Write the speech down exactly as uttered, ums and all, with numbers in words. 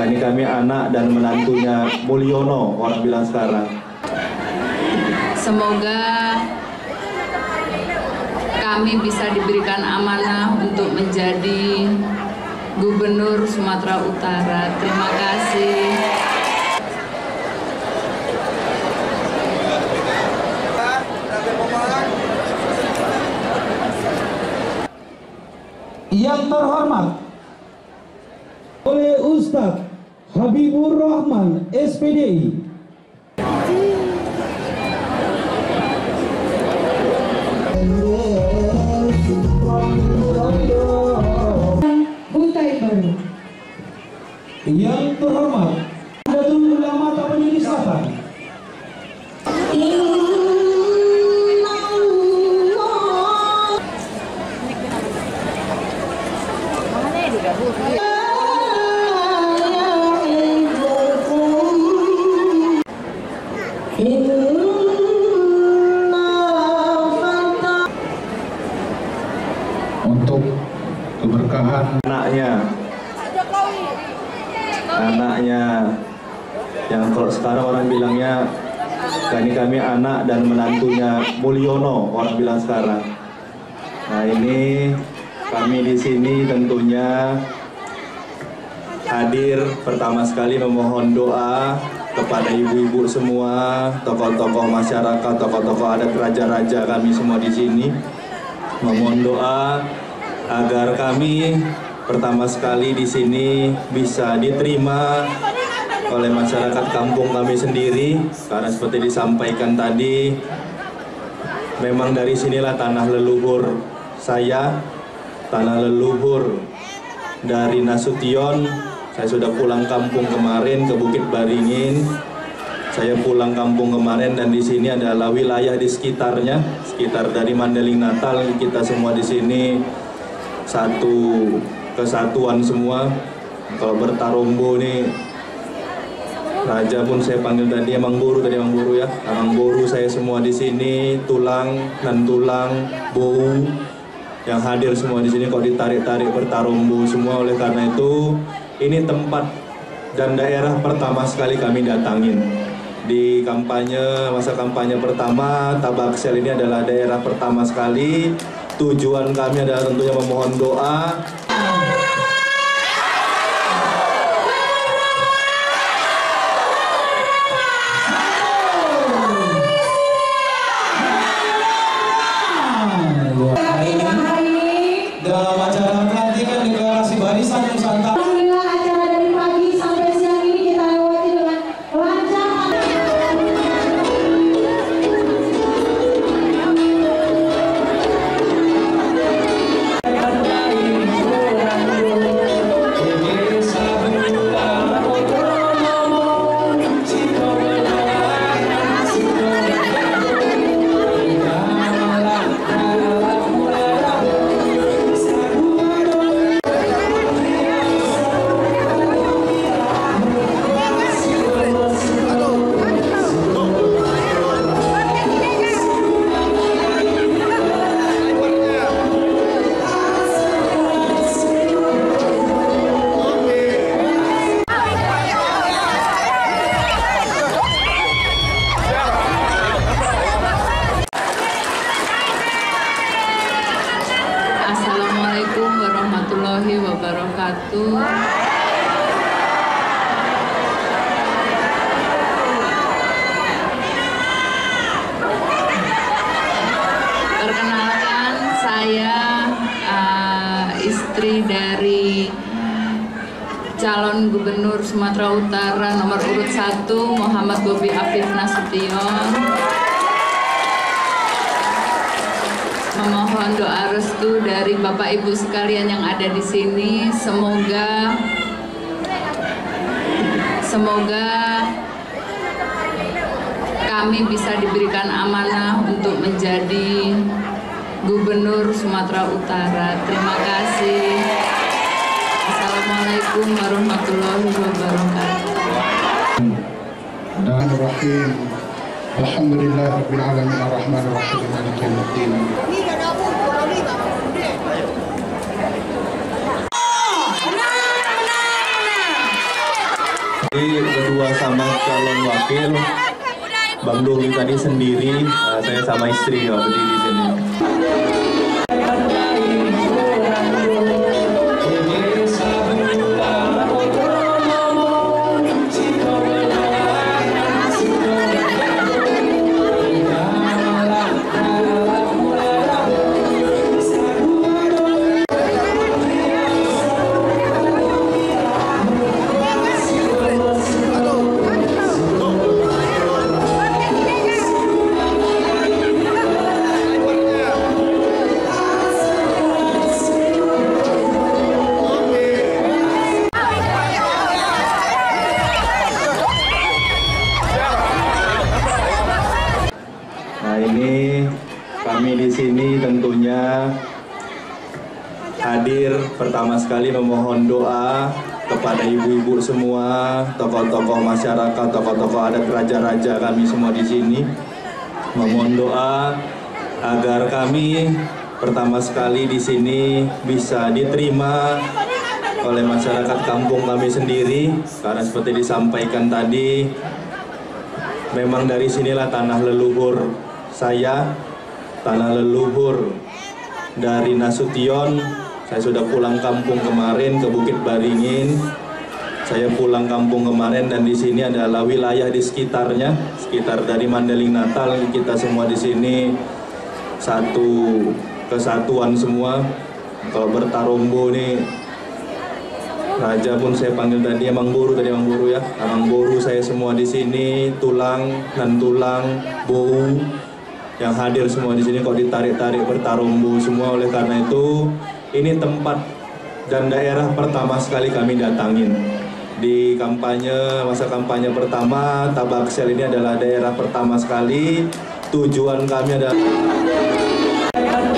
Ini kami anak dan menantunya Mulyono, orang bilang sekarang. Semoga kami bisa diberikan amanah untuk menjadi Gubernur Sumatera Utara. Terima kasih. Yang terhormat oleh Ustadz Habibur Rahman, S P D I. Yang terhormat Nahdlatul Ulama Tapanuli Selatan. Untuk keberkahan Anaknya, anaknya yang kalau sekarang orang bilangnya, ini kami anak dan menantunya Mulyono, orang bilang sekarang. Nah ini kami di sini tentunya hadir pertama sekali memohon doa kepada ibu-ibu semua, tokoh-tokoh masyarakat, tokoh-tokoh adat, raja-raja kami semua di sini. Memohon doa agar kami pertama sekali di sini bisa diterima oleh masyarakat kampung kami sendiri, karena seperti disampaikan tadi, memang dari sinilah tanah leluhur saya, tanah leluhur dari Nasution. Saya sudah pulang kampung kemarin ke Bukit Baringin. Saya pulang kampung kemarin dan di sini adalah wilayah di sekitarnya, sekitar dari Mandeling Natal. Kita semua di sini satu kesatuan semua. Kalau Bertarombo nih, Raja pun saya panggil tadi Emang Boru, tadi Emang Boru ya. Emang Boru saya semua di sini, tulang dan tulang, bau yang hadir semua di sini. Kalau ditarik-tarik Bertarombo semua. Oleh karena itu, ini tempat dan daerah pertama sekali kami datangin. Di kampanye, masa kampanye pertama, Tabaksel ini adalah daerah pertama sekali. Tujuan kami adalah tentunya memohon doa. Dalam acara pelantikan deklarasi barisan Nusantara. Assalamualaikum warahmatullahi wabarakatuh. Perkenalkan, saya uh, istri dari calon Gubernur Sumatera Utara nomor urut satu Muhammad Bobi Afif Nasution. Memohon doa restu dari Bapak Ibu sekalian yang ada di sini. Semoga semoga kami bisa diberikan amanah untuk menjadi Gubernur Sumatera Utara. Terima kasih. Assalamualaikum warahmatullahi wabarakatuh. Bismillahirrahmanirrahim. Alhamdulillahirabbil alamin arrahmanir rahim maliki yaumiddin. Berdua sama calon wakil, Bang Doli tadi sendiri, uh, saya sama istri ya berdiri di sini. Nah, ini kami di sini tentunya hadir pertama sekali memohon doa kepada ibu-ibu semua, tokoh-tokoh masyarakat, tokoh-tokoh adat, raja-raja kami semua di sini. Memohon doa agar kami pertama sekali di sini bisa diterima oleh masyarakat kampung kami sendiri, karena seperti disampaikan tadi, memang dari sinilah tanah leluhur saya, tanah leluhur dari Nasution. Saya sudah pulang kampung kemarin ke Bukit Baringin. Saya pulang kampung kemarin dan di sini adalah wilayah di sekitarnya, sekitar dari Mandeling Natal. Kita semua di sini satu kesatuan semua. Kalau bertarombo nih, raja pun saya panggil tadi Emang Boru, tadi Emang Boru ya. Emang Boru saya semua di sini, tulang dan tulang, bau yang hadir semua di sini kok ditarik-tarik bertarombo semua. Oleh karena itu ini tempat dan daerah pertama sekali kami datangin di kampanye, masa kampanye pertama. Tabaksel ini adalah daerah pertama sekali. Tujuan kami adalah